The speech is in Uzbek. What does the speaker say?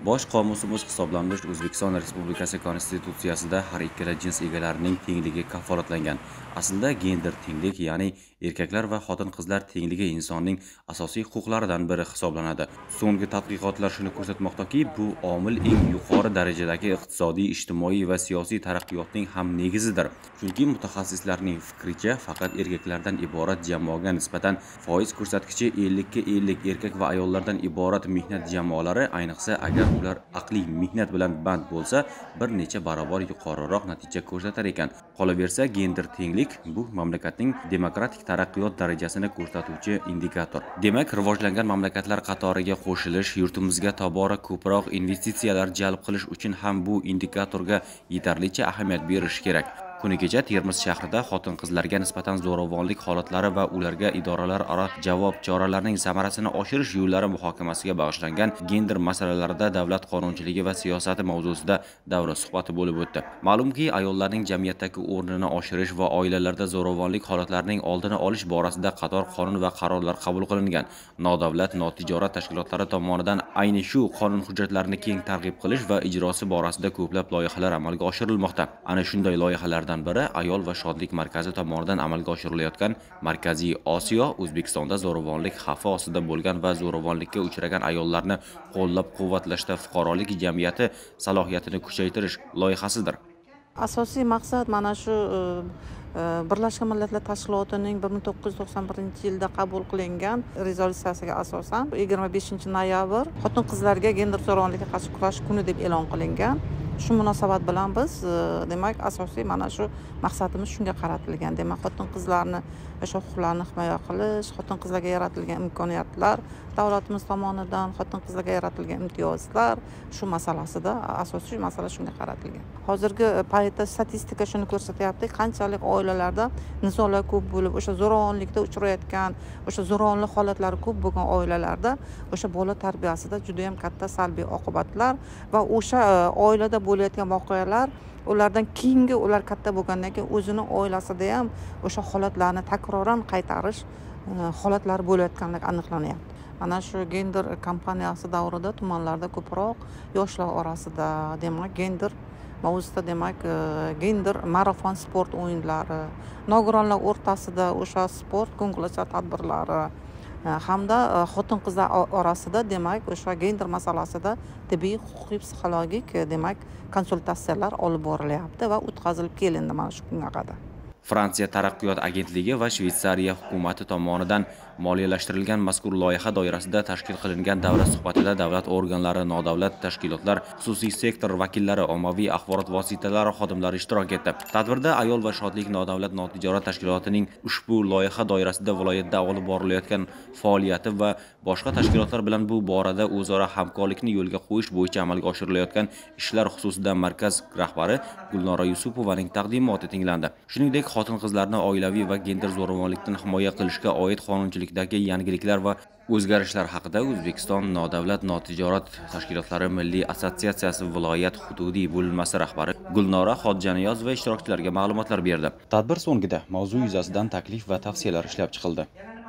Bosh qomusimiz hisoblanmish O'zbekiston Respublikasi Konstitutsiyasida har ikkala jins egalarining tengligi kafolatlangan. Aslida gender tenglik, ya'ni erkaklar va xotin-qizlar tengligi insonning asosiy huquqlaridan biri hisoblanadi. So'nggi tadqiqotlar shuni ko'rsatmoqdaki, bu omil eng yuqori darajadagi iqtisodiy, ijtimoiy va siyosiy taraqqiyotning ham negizidir. Chunki mutaxassislarning fikricha, faqat erkaklardan iborat jamoaga nisbatan foiz ko'rsatkichi 50 ga 50 erkak va ayollardan iborat mehnat jamoalari, ayniqsa agar ular aqliy mehnat bilan band bo'lsa, bir necha barobar yuqoriroq natija ko'rsatar ekan. Qolaversa, gender tenglik bu mamlakatning demokratik taraqqiyot darajasini ko'rsatuvchi indikator. Demak, rivojlangan mamlakatlar qatoriga qo'shilish, yurtimizga tobora ko'proq investitsiyalar jalb qilish uchun ham bu indikatorga yetarlicha ahamiyat berish kerak. Kuni kecha Termiz shahrida xotin-qizlarga nisbatan zo'ravonlik holatlari va ularga idoralararo javob choralarining samarasini oshirish yo'llari muhokamasiga bag'ishlangan gender masalalarida davlat qonunchiligi va siyosati mavzusida davra suhbati bo'lib o'tdi. Ma'lumki, ayollarning jamiyatdagi o'rnini oshirish va oilalarda zo'ravonlik holatlarining oldini olish borasida qator qonun va qarorlar qabul qilingan. Nodavlat, notijorat tashkilotlari tomonidan ayni shu qonun hujjatlarini keng targ'ib qilish va ijrosi borasida ko'plab loyihalar amalga oshirilmoqda. Ana shunday loyihalar biri Ayol va shodlik markazi tomonidan amalga oshirilayotgan Markaziy Osiyo O'zbekistonda zo'ravonlik xavfi ostida bo'lgan va zo'ravonlikka uchragan ayollarni qo'llab-quvvatlashda fuqarolik jamiyati salohiyatini kuchaytirish loyihasidir. Asosiy maqsad mana shu Birlashgan Millatlar Tashkilotining 1991-yilda qabul qilingan rezolyutsiyasiga asosan 25-noyabr xotin-qizlarga gender zo'ravonligiga qarshi kurash kuni deb e'lon qilingan. Shu munosabat bilan biz demak asosiy mana shu maqsadimiz shunga qaratilgan. Demak, xotin-qizlarni o'sha huquqlarini himoya qilish, xotin-qizlarga yaratilgan imkoniyatlar, davlatimiz tomonidan xotin-qizlarga yaratilgan imtiyozlar, shu masalasida asosiy masala shunga qaratilgan. Hozirgi paytda statistika shuni ko'rsatyapti, qanchalik oilalarda nizolar ko'p bo'lib, o'sha zo'ravonlikda uchrayotgan, o'sha zo'ravonlik holatlari ko'p bo'lgan oilalarda o'sha bola tarbiyasida juda ham katta salbiy oqibatlar va o'sha oilada bo'layotgan voqealar ulardan keyingi ular katta bo'lgandan keyin o'zini oilasida ham o'sha holatlarni takroran qaytarish holatlari bo'layotganligi aniqlanyapti. Mana shu gender kampaniyasi davrida tumanlarda ko'proq yoshlar orasida demak gender mavzusida demak gender marafon sport o'yinlari, nogironlar o'rtasida o'sha sport ko'ngilochar tadbirlari hamda xotin-qizlar orasida demak o'sha gender masalasida tibbiy, huquqiy, psixologik demak konsultatsiyalar olib borilyapti va o'tkazilib kelindi mana shu kunga qadar. Fransiya taraqqiyot agentligi va Shveysariya hukumati tomonidan moliyalashtirilgan mazkur loyiha doirasida tashkil qilingan davra suhbatida davlat organlari, nodavlat tashkilotlar, xususiy sektor vakillari, ommaviy axborot vositalari xodimlari ishtirok etdi. Tadbirda Ayol va shodlik nodavlat notijorat tashkilotining ushbu loyiha doirasida viloyatda olib borilayotgan faoliyati va boshqa tashkilotlar bilan bu borada o'zaro hamkorlikni yo'lga qo'yish bo'yicha amalga oshirilayotgan ishlar xususida markaz rahbari Gulnora Yusupovaning taqdimoti tinglandi. Shuningdek, xotin-qizlarni oilaviy va gender zo'ravonlikdan himoya qilishga oid qonunchilikdagi yangiliklar va o'zgarishlar haqida O'zbekiston Nodavlat notijorat tashkilotlari Milliy assotsiatsiyasi viloyat hududiy bo'linmasi rahbari Gulnora Xodjaniyozova va ishtirokchilarga ma'lumotlar berdi. Tadbir so'ngida mavzu yuzasidan taklif va tavsiyalar ishlab chiqildi.